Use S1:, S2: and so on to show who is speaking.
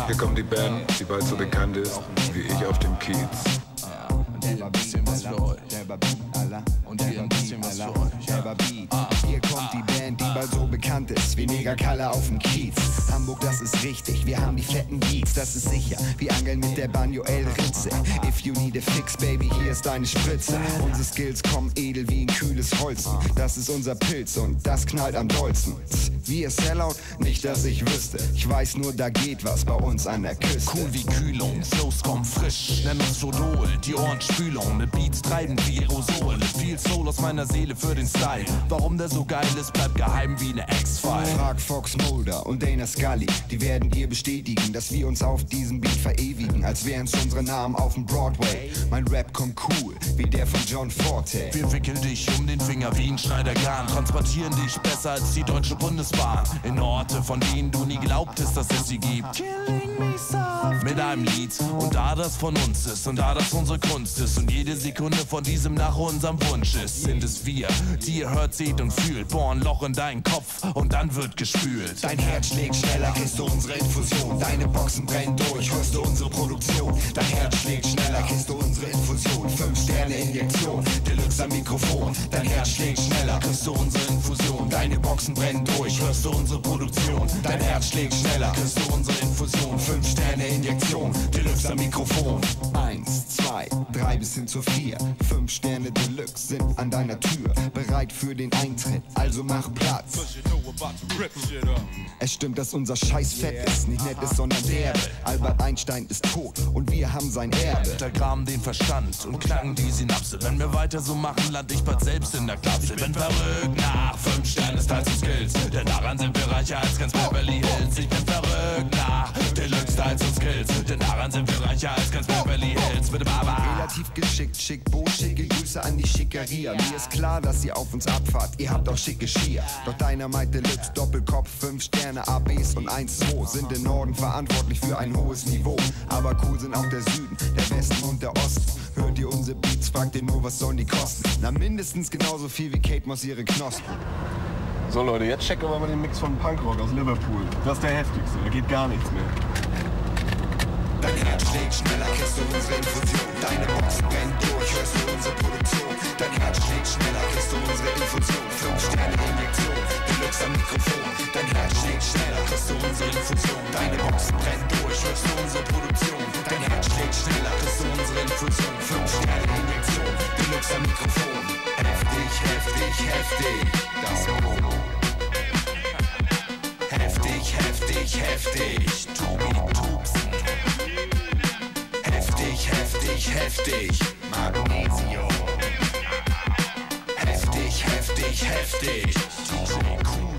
S1: Hier kommt die Band, die bald so bekannt ist wie ich auf dem Kiez.
S2: Und hier ein bisschen was für euch. Und hier ein bisschen was für euch.
S3: Hier kommt die Band, die bald so bekannt ist wie Negerkalle auf dem Kiez. Hamburg, das ist richtig, wir haben die fetten Beats, das ist sicher. Wir angeln mit der Banjo El Ritze. If you need a fix, baby, hier ist deine Spritze. Unsere Skills kommen edel wie ein kühles Holzen. Das ist unser Pilz und das knallt am dollsten. Wir Sellout? Nicht, dass ich wüsste. Ich weiß nur, da geht was bei uns an der Küste.
S2: Cool wie Kühlung, Flows kommen frisch, nenn uns Sodol, die Ohrenspülung, mit Beats treiben wie Aerosol. Viel Soul aus meiner Seele für den Style. Warum der so geil ist, bleibt geheim wie eine X-File.
S3: Frag Fox Mulder und Dana Scully, die werden dir bestätigen, dass wir uns auf diesem Beat verewigen, als wären's unsere Namen auf dem Broadway. Mein Rap kommt cool, wie der von John Forte.
S2: Wir wickeln dich um den Finger wie ein Schneidergarn, transportieren dich besser als die Deutsche Bundesbahn in Orte, von denen du nie glaubtest, dass es sie gibt. Mit einem Lied, und da das von uns ist und da das unsere Kunst ist und jede Sekunde von diesem nach unserem Wunsch ist, sind es wir, die ihr hört, seht und fühlt. Bohren Loch in deinen Kopf und dann wird gespült.
S3: Dein Herz schlägt schneller, kriegst du unsere Infusion. Deine Boxen brennen durch, hörst du unsere Produktion. Dein Herz schlägt schneller, kriegst du unsere Infusion. 5 Sterne Injektion, Deluxe am Mikrofon. Dein Herz schlägt schneller, kriegst du unsere Infusion. Deine Boxen brennen durch, hörst du unsere Produktion. Dein Herz schlägt schneller, kriegst du unsere Infusion. 5 Sterne Injektion, Deluxe am Mikrofon. 1, 2, 3 bis hin zu 4. 5 Sterne Deluxe sind an deiner Tür, bereit für den Eintritt, also mach Platz. Es stimmt, dass unser Scheiß fett ist, nicht nett ist, sondern derbe. Albert Einstein ist tot und wir haben sein Erbe.
S2: Untergraben den Verstand und knacken die Synapse. Wenn wir weiter so machen, land ich bald selbst in der Klapse. Bin verrückt nach 5 Sternen Styles und Skills, denn daran sind wir reicher als ganz Beverly Hills. Ich bin verrückt nach Deluxe Styles und Skills, denn daran sind wir reicher als ganz Beverly Hills. Bitte Baba.
S3: Relativ geschickt, schick, schicke Grüße an die Schickeria. Mir ist klar, dass ihr auf uns abfahrt, ihr habt auch schicke Skier. Doch Dynamite Deluxe, Doppelkopf, 5 Sterne, ABs und 1-2 sind im Norden verantwortlich für ein hohes Niveau. Aber cool sind auch der Süden, der Westen und der Osten. Hört ihr unsere Beats, fragt ihr nur, was sollen die kosten? Na, mindestens genauso viel wie Kate Moss ihre Knospen.
S4: So Leute, jetzt checken wir mal den Mix von Punkrock aus Liverpool. Das ist der heftigste, da geht gar nichts mehr.
S3: Dein Herz schlägt schneller, kriegst du unsere Infusion. Deine Boxen brennen durch, hörst du unsere Produktion. Dein Herz schlägt schneller, kriegst du unsere Infusion. 5 Sterne Injektion, Deluxe am Mikrofon. Dein Herz schlägt schneller, kriegst du unsere Infusion. Deine Boxen brennen durch, hörst du unsere Produktion. Dein Herz schlägt schneller, kriegst du unsere Infusion. 5 Sterne Injektion, Deluxe am Mikrofon. Heftig, heftig, heftig, das Mono. Heftig, heftig, heftig, Tobi Tubsen. Heftig, heftig, heftig, Magnesium. Heftig, heftig, heftig, DJ Cool.